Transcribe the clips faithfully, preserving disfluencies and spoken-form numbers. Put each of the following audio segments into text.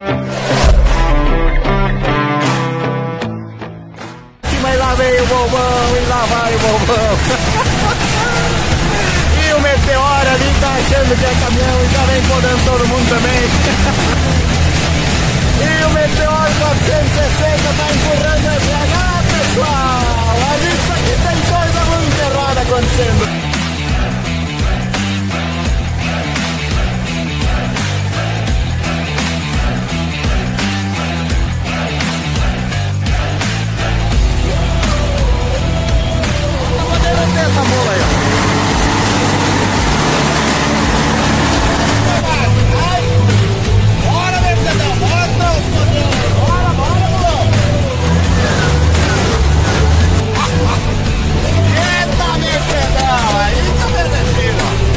Mas lá veio o bobão e lá vai o bobão. E o Meteoro ali tá achando que é caminhão e já vem podando todo mundo também. E o Meteoro quatrocentos e sessenta tá empurrando a G H, pessoal. Mas isso aqui tem coisa muito errada acontecendo. Essa mula aí, ó. Bora, Mercedão, mostra os modelos aí. Bora, bora, mulão. Eita, Mercedão, aí tá merecido, ó.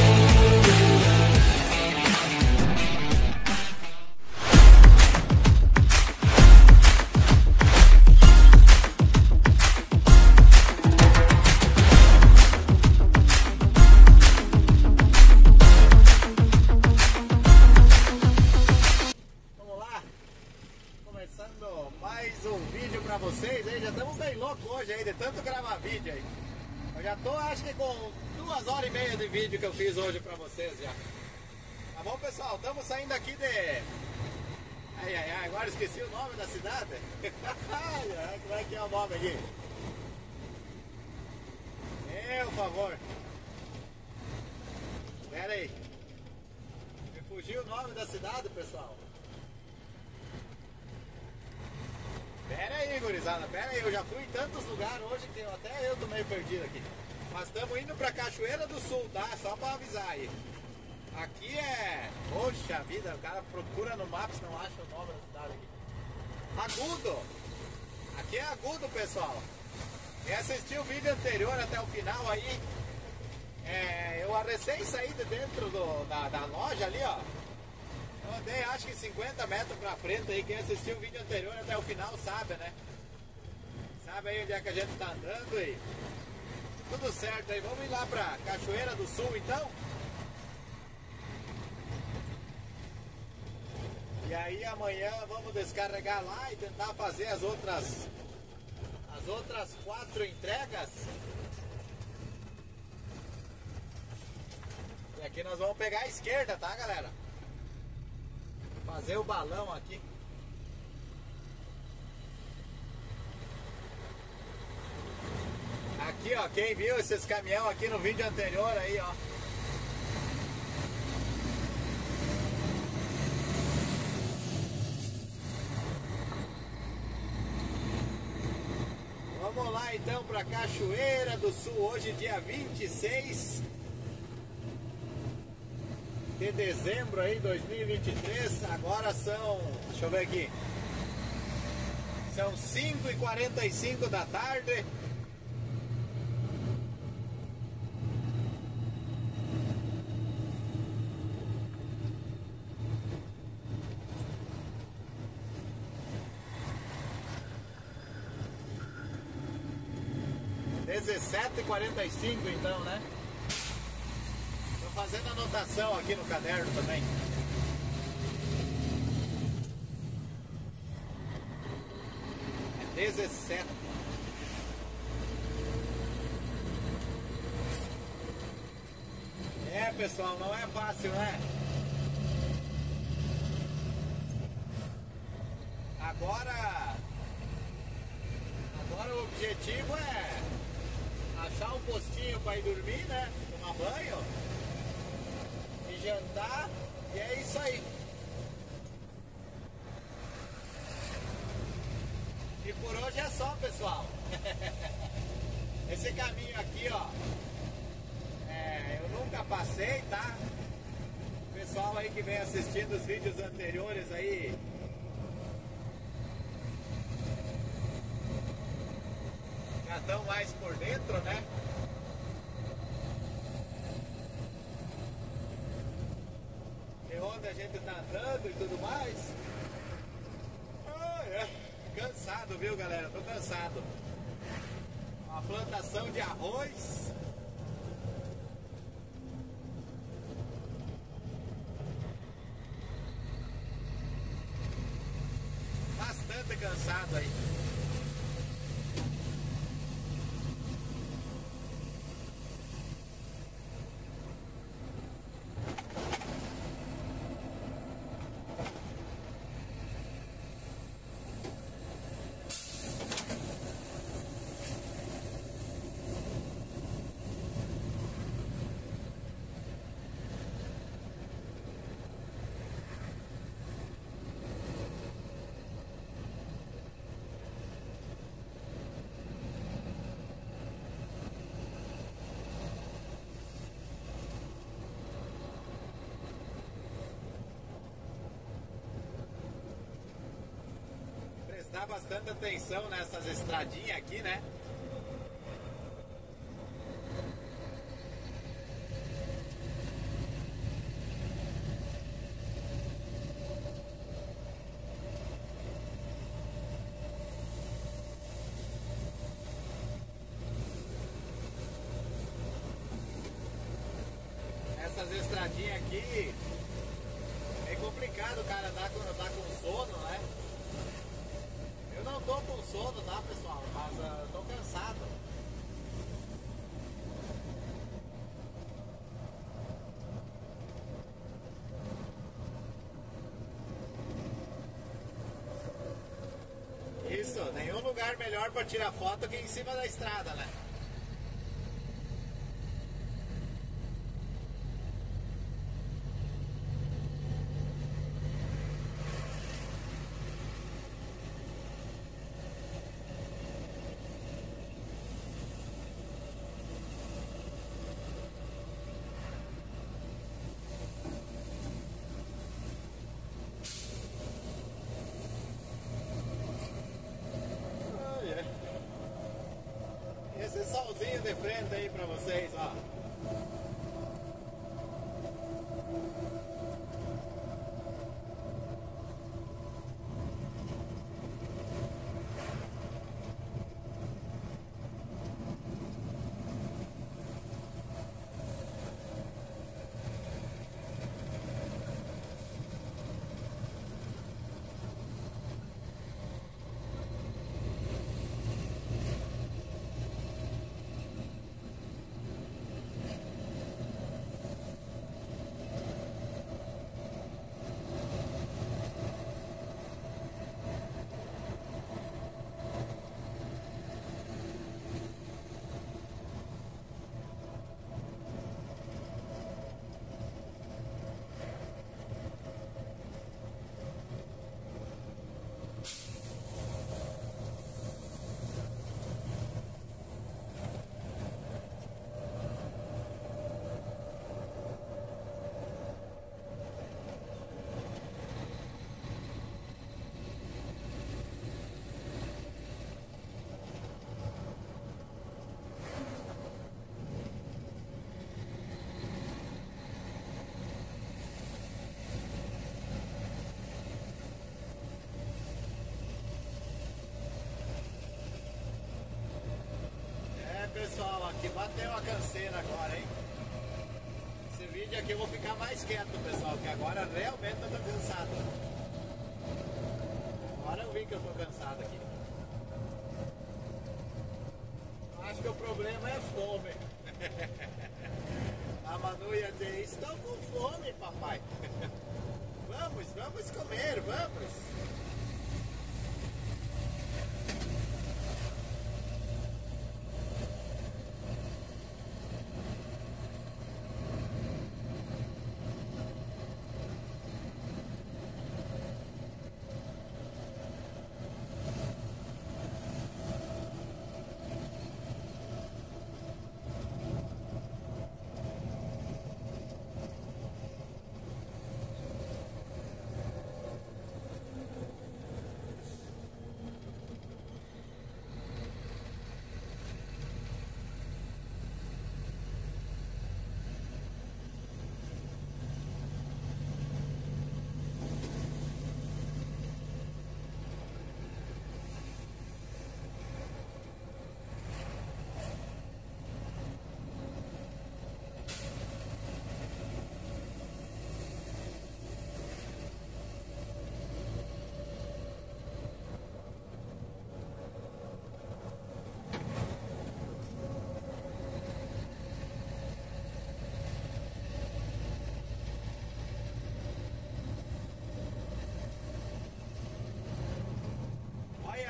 Mais um vídeo pra vocês aí, já estamos bem loucos hoje aí, de tanto gravar vídeo aí. Eu já tô, acho que com duas horas e meia de vídeo que eu fiz hoje pra vocês já. Tá bom, pessoal? Estamos saindo aqui de... Ai, ai, ai, agora esqueci o nome da cidade. Ai, ai, como é que é o nome aqui? Meu favor. Pera aí. Me fugiu o nome da cidade, pessoal. Pera aí, gurizada, pera aí, eu já fui em tantos lugares hoje que eu, até eu tô meio perdido aqui. Mas estamos indo pra Cachoeira do Sul, tá? Só pra avisar aí. Aqui é... Poxa vida, o cara procura no Maps, não acha o nome da cidade aqui. Agudo! Aqui é Agudo, pessoal. Quem assistiu o vídeo anterior até o final aí, é, eu recém saí de dentro do, da, da loja ali, ó. Eu andei acho que cinquenta metros pra frente aí, quem assistiu o vídeo anterior até o final sabe, né? Sabe aí onde é que a gente tá andando e tudo certo aí. Vamos ir lá pra Cachoeira do Sul então? E aí amanhã vamos descarregar lá e tentar fazer as outras as outras quatro entregas. E aqui nós vamos pegar a esquerda, tá, galera? Fazer o balão aqui. Aqui, ó, quem viu esses caminhão aqui no vídeo anterior aí, ó. Vamos lá então para Cachoeira do Sul, hoje dia vinte e seis de dezembro aí, dois mil e vinte e três. Agora são, deixa eu ver aqui, são cinco e quarenta e cinco da tarde. dezessete e quarenta e cinco então, né? Fazendo anotação aqui no caderno também. É dezessete. É, pessoal, não é fácil, né? Agora, agora o objetivo é achar um postinho para ir dormir, né? Tomar banho. Jantar, e é isso aí. E por hoje é só, pessoal. Esse caminho aqui, ó, é, eu nunca passei, tá? O pessoal aí que vem assistindo os vídeos anteriores aí já estão mais por dentro, né? Onde a gente tá andando e tudo mais. Ah, é. Cansado, viu, galera? Tô cansado. Uma plantação de arroz. bastante cansado aí. Prestar bastante atenção nessas estradinhas aqui, né? Essas estradinhas aqui é complicado o cara andar quando tá com sono, né? Eu não tô com sono, tá, pessoal? Mas uh, eu tô cansado. Isso, nenhum lugar melhor pra tirar foto que em cima da estrada, né? Esse solzinho de frente aí pra vocês, ó. Pessoal, aqui bateu a canseira agora, hein? Esse vídeo aqui eu vou ficar mais quieto, pessoal, porque agora realmente eu tô cansado. Agora eu vi que eu tô cansado aqui. Acho que o problema é fome. A Manu ia dizer, estou com fome, papai. Vamos, vamos comer, vamos.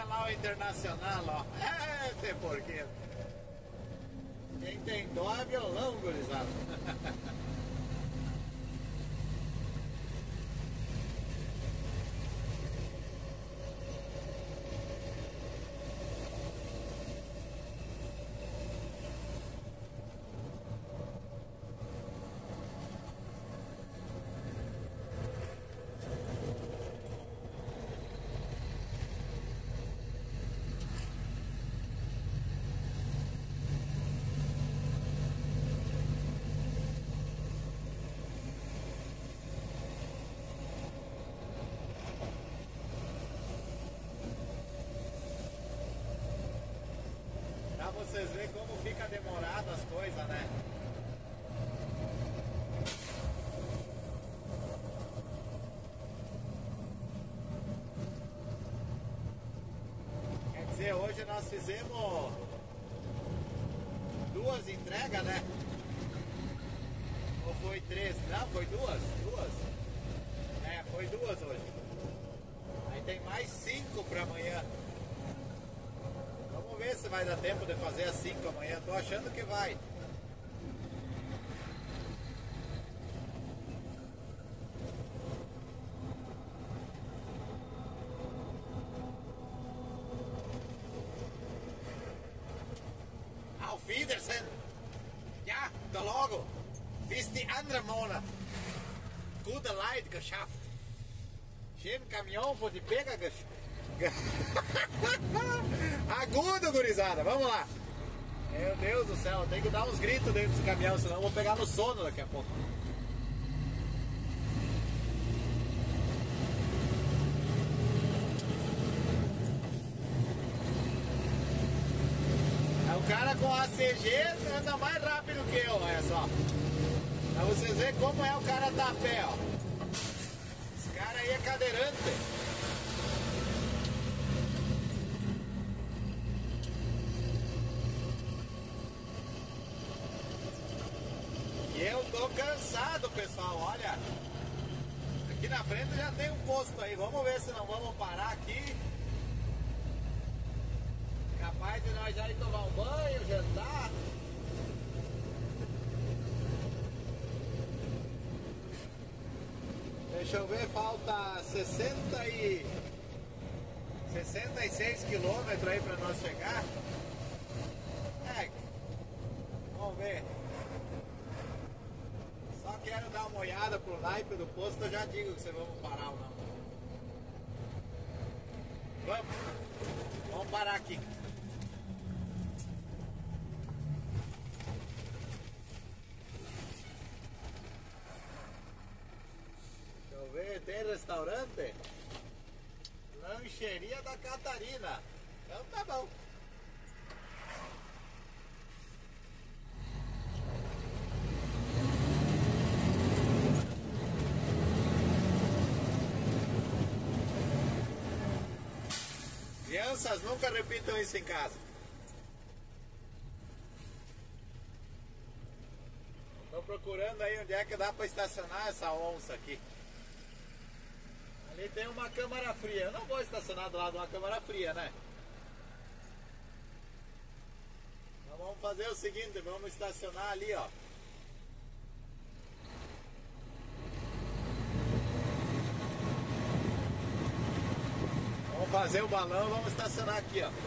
lá o Internacional, ó. É, tem porquê. Quem tem dó é violão, gurizada. Pra vocês verem como fica demorado as coisas, né? Quer dizer, hoje nós fizemos duas entregas, né? Ou foi três? Não, foi duas? Duas? É, foi duas hoje. Aí tem mais cinco pra amanhã. Vamos ver se vai dar tempo de fazer as cinco amanhã. Tô achando que vai. Auf Wiedersehen! Ja, da logo! Bis die andere Monat! Gute Leid geschafft! Schön caminhão, vou de pega geschafft! Agudo, gurizada, vamos lá. Meu Deus do céu, tem que dar uns gritos dentro desse caminhão, senão eu vou pegar no sono daqui a pouco. É, o cara com A C G anda mais rápido que eu, olha só. Pra vocês verem como é o cara tá a pé, ó. Esse cara aí é cadeirante. E eu tô cansado, pessoal, olha. Aqui na frente já tem um posto aí. Vamos ver se não vamos parar aqui. Capaz de nós já ir tomar um banho, jantar. Deixa eu ver, falta sessenta e... sessenta e seis quilômetros aí pra nós chegar. É, vamos ver. Só quero dar uma olhada pro naipe do posto, eu já digo se vamos parar ou não. Vamos, vamos parar aqui. Deixa eu ver, tem restaurante? Lancheria da Catarina. Então tá bom. Crianças, nunca repitam isso em casa. Estou procurando aí onde é que dá para estacionar essa onça aqui. Ali tem uma câmara fria. Eu não vou estacionar do lado de uma câmara fria, né? Então vamos fazer o seguinte, vamos estacionar ali, ó. Vamos fazer o balão, vamos estacionar aqui, ó.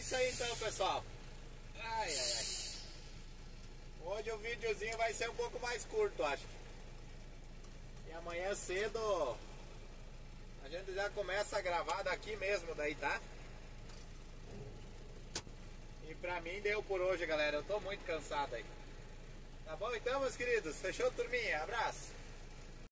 isso aí então, pessoal. Ai, ai, ai. Hoje o videozinho vai ser um pouco mais curto, acho. E amanhã cedo a gente já começa a gravar daqui mesmo, daí, tá? E pra mim deu por hoje, galera. Eu tô muito cansado aí. Tá bom então, meus queridos? Fechou, turminha? Abraço.